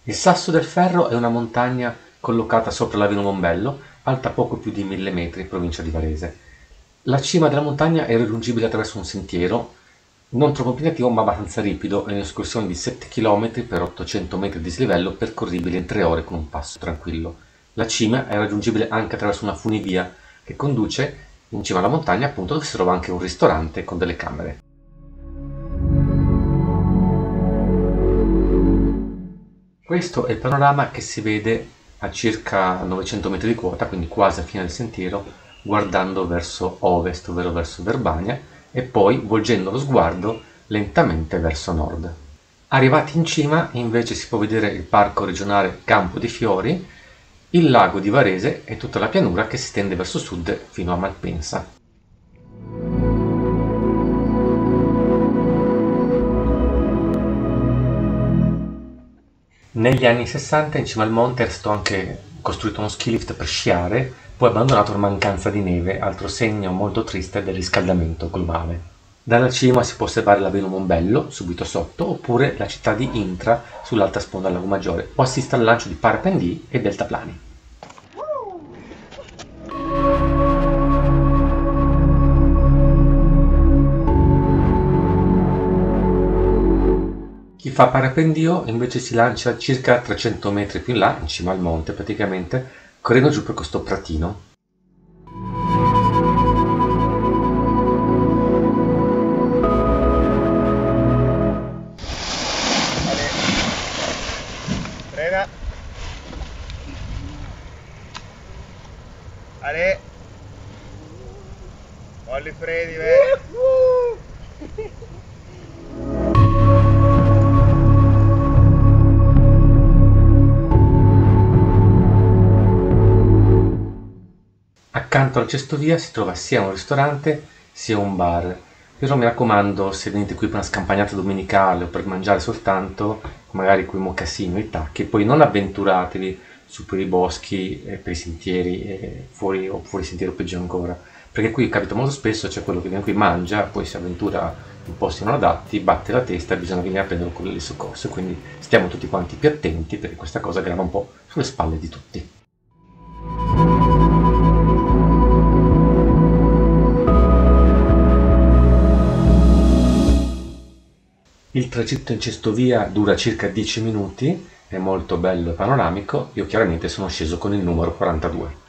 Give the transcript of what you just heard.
Il Sasso del Ferro è una montagna collocata sopra l'Avino Mombello, alta poco più di 1000 metri, provincia di Varese. La cima della montagna è raggiungibile attraverso un sentiero, non troppo impegnativo ma abbastanza ripido, è un'escursione di 7 km per 800 metri di dislivello percorribile in 3 ore con un passo tranquillo. La cima è raggiungibile anche attraverso una funivia che conduce in cima alla montagna, appunto, dove si trova anche un ristorante con delle camere. Questo è il panorama che si vede a circa 900 metri di quota, quindi quasi a fine del sentiero, guardando verso ovest, ovvero verso Verbania, e poi volgendo lo sguardo lentamente verso nord. Arrivati in cima, invece, si può vedere il parco regionale Campo dei Fiori, il lago di Varese e tutta la pianura che si estende verso sud fino a Malpensa. Negli anni 60 in cima al monte è stato anche costruito uno ski lift per sciare, poi abbandonato per mancanza di neve, altro segno molto triste del riscaldamento globale. Dalla cima si può osservare l'Aveno Mombello, subito sotto, oppure la città di Intra sull'alta sponda del Lago Maggiore, o assiste al lancio di parapendio e deltaplani. Chi fa parapendio invece si lancia circa 300 metri più in là, in cima al monte praticamente, correndo giù per questo pratino. Frena. Ale. Molli freni, Accanto alla cestovia si trova sia un ristorante sia un bar, però mi raccomando, se venite qui per una scampagnata domenicale o per mangiare soltanto, magari coi mocassini o i tacchi, poi non avventuratevi su per i boschi, per i sentieri, fuori sentiero peggio ancora, perché qui capita molto spesso c'è quello che viene qui, mangia, poi si avventura in posti non adatti, batte la testa e bisogna venire a prenderlo con il soccorso, quindi stiamo tutti quanti più attenti perché questa cosa grava un po' sulle spalle di tutti. Il tragitto in cestovia dura circa 10 minuti, è molto bello e panoramico, io chiaramente sono sceso con il numero 42.